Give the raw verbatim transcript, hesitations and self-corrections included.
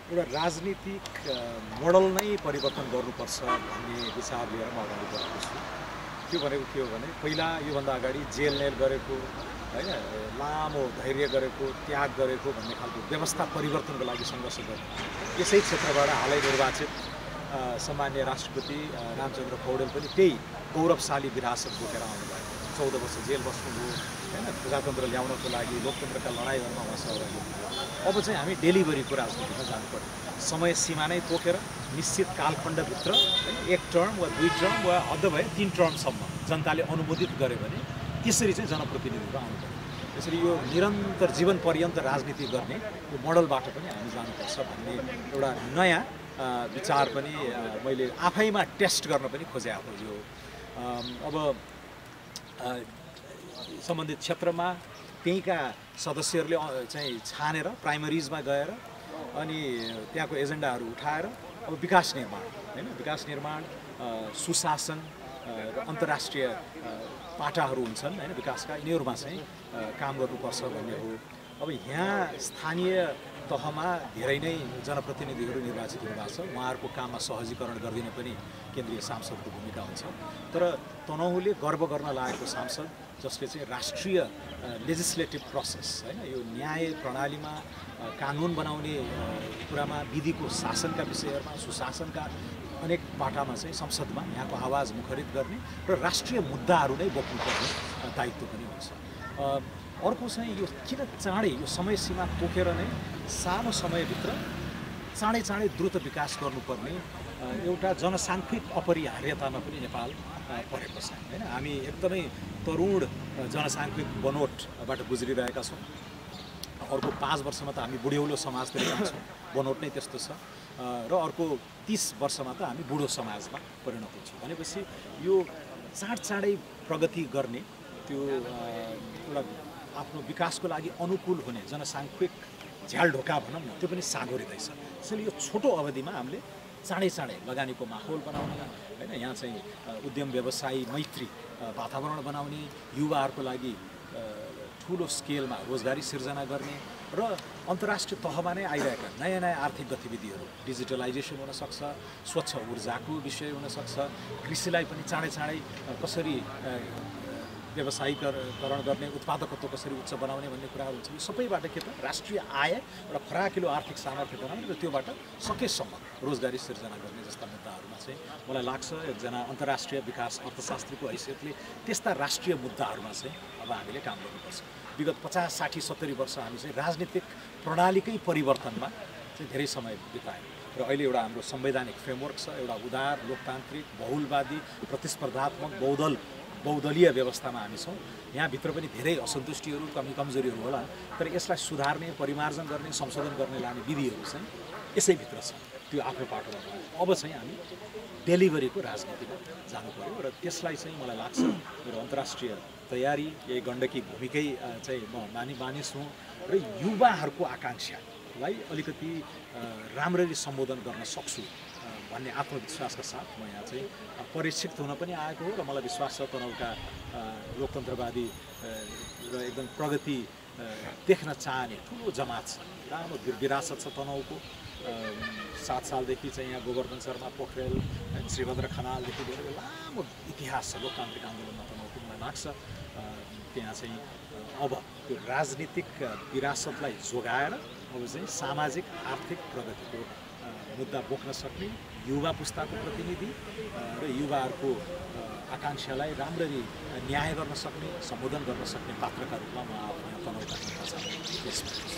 एउटा राजनीतिक मोडल नै परिवर्तन गर्नुपर्छ भन्ने विचार लिएर म अगाडि बढेको छु। त्यो भनेको के हो भने पहिला योभन्दा अगाडि जेल नेल गरेको हैन लामो धैर्य गरेको त्याग गरेको भन्ने खालको व्यवस्था परिवर्तनको लागि सङ्घर्ष गर्ने यसै क्षेत्रबाट हालै निर्वाचित सम्माननीय राष्ट्रपति रामचन्द्र पौडेल पनि त्यही गौरवशाली विरासत बोकेर आउनुभयो। चौध वर्ष जेल बस्नुभयो हैन प्रजातन्त्र ल्याउनको लागि लोकतन्त्रका लडाइँहरुमा उहाँ सहभागी हुनुभयो। अब चाहिँ हामी डेलिभरीको राजनीतिमा जानु पर्यो। समय सीमा नै तोकेर निश्चित कालखण्डभित्र एक टर्म वा दुई टर्म वा अझ भए तीन टर्मसम्म जनताले अनुमोदित गर्यो भने त्यसरी चाहिँ जनप्रतिनिधिहरू आउनु पर्यो। त्यसरी यो निरन्तर जीवन पर्यन्त राजनीति गर्ने यो मोडलबाट पनि हामी जानुपर्छ भन्ने एउटा नयाँ विचार पनि मैले आफैमा टेस्ट गर्न पनि खोजेको हो। यो अब सम्बन्धित क्षेत्रमा त्यहीँका सदस्यहरूले चाहिँ छानेर प्राइमरिजमा गएर अनि त्यहाँको एजेन्डाहरू उठाएर अब विकास निर्माण हैन विकास निर्माण सुशासन र अन्तर्राष्ट्रिय पाटाहरू हुन्छन् हैन विकासका यिनीहरूमा चाहिँ काम गर्नुपर्छ भन्ने हो। अब यहाँ स्थानीय तहमा धेरै नै जनप्रतिनिधिहरू निर्वाचित हुनुभएको छ। उहाँहरूको काममा सहजीकरण गरिदिन पनि केन्द्रीय सांसदको भूमिका हुन्छ। तर तनहुँले गर्व गर्न लागेको सांसद जसले चाहिँ राष्ट्रिय लेजिस्लेटिभ प्रोसेस हैन यो न्याय प्रणालीमा कानुन बनाउने कुरामा विधिको शासनका विषयहरूमा सुशासनका अनेक पाटामा चाहिँ संसदमा यहाँको आवाज मुखरित गर्ने र राष्ट्रिय मुद्दाहरू नै बोक्नुपर्ने दायित्व पनि हुन्छ। अर्को चाहिँ यो किन चाँडै यो समय सीमा तोकेर नै सानो समयभित्र चाँडै चाँडै द्रुत विकास गर्नुपर्ने एउटा जनसाङ्ख्यिक अपरिहार्यतामा पनि नेपाल परेको छ हैन। हामी एकदमै तरुण जनसाङ्ख्यिक बनोटबाट गुज्रिरहेका छौँ। अर्को पाँच वर्षमा त हामी बुढ्यौलो समाजतिर जान्छौँ, बनोट नै त्यस्तो छ र अर्को तीस वर्षमा त हामी बुढो समाजमा परिणत हुन्छौँ। भनेपछि यो चाँड चाँडै प्रगति गर्ने त्यो एउटा आफ्नो विकासको लागि अनुकूल हुने जनसाङ्ख्यिक झ्यालढोका भनौँ न त्यो पनि सागोरिँदैछ। त्यसैले यो छोटो अवधिमा हामीले चाँडै चाँडै लगानीको माहौल बनाउने हैन यहाँ चाहिँ उद्यम व्यवसायी मैत्री वातावरण बनाउने युवाहरूको लागि ठुलो स्केलमा रोजगारी सिर्जना गर्ने र अन्तर्राष्ट्रिय तहमा नै आइरहेका नयाँ नयाँ आर्थिक गतिविधिहरू डिजिटलाइजेसन हुनसक्छ, स्वच्छ ऊर्जाको विषय हुनसक्छ, कृषिलाई पनि चाँडै चाँडै कसरी व्यवसायीकरण गर्ने उत्पादकत्व कसरी उच्च बनाउने भन्ने कुराहरू हुन्छ। यो सबैबाट के त राष्ट्रिय आय र फराकिलो आर्थिक सामर्थ्य बनाउने र त्योबाट सकेसम्म रोजगारी सिर्जना गर्ने जस्ता मुद्दाहरूमा चाहिँ मलाई लाग्छ एकजना अन्तर्राष्ट्रिय विकास अर्थशास्त्रीको हैसियतले त्यस्ता राष्ट्रिय मुद्दाहरूमा चाहिँ अब हामीले काम गर्नुपर्छ। विगत पचास साठी सत्तरी वर्ष हामी चाहिँ राजनीतिक प्रणालीकै परिवर्तनमा चाहिँ धेरै समय बितायौँ र अहिले एउटा हाम्रो संवैधानिक फ्रेमवर्क छ, एउटा उदार लोकतान्त्रिक बहुलवादी प्रतिस्पर्धात्मक बहुदल बहुदलीय व्यवस्थामा हामी छौँ। यहाँभित्र पनि धेरै असन्तुष्टिहरू कमी कमजोरीहरू होला, तर यसलाई सुधार्ने परिमार्जन गर्ने संशोधन गर्ने लाने विधिहरू चाहिँ यसैभित्र छ। त्यो आफ्नो पाटोमा भयो। अब चाहिँ हामी डेलिभरीको राजनीतिमा जानु पर्यो र त्यसलाई चाहिँ मलाई लाग्छ मेरो अन्तर्राष्ट्रिय तयारी यही गण्डकी भूमिकै चाहिँ म मानि मानिस हुँ र युवाहरूको आकाङ्क्षालाई अलिकति राम्ररी सम्बोधन गर्न सक्छु भन्ने आत्मविश्वासका साथ म यहाँ चाहिँ परिक्षित हुन पनि आएको हो र मलाई विश्वास छ तनहुँका लोकतन्त्रवादी र एकदम प्रगति देख्न चाहने ठुलो जमात छ। राम्रो विरासत छ तनहुँको। सात सालदेखि चाहिँ यहाँ गोवर्धन शर्मा पोखरेल श्रीभद्र खनालदेखि लिएर लामो इतिहास छ लोकतान्त्रिक आन्दोलनमा तनहुँको। मलाई लाग्छ त्यहाँ चाहिँ अब त्यो राजनीतिक विरासतलाई जोगाएर अब चाहिँ सामाजिक आर्थिक प्रगतिको मुद्दा बोक्न सक्ने युवा पुस्ताको प्रतिनिधि र युवाहरूको आकाङ्क्षालाई राम्ररी न्याय गर्न सक्ने सम्बोधन गर्न सक्ने पात्रका रूपमा म आफ्नो तनहुँका निम्ति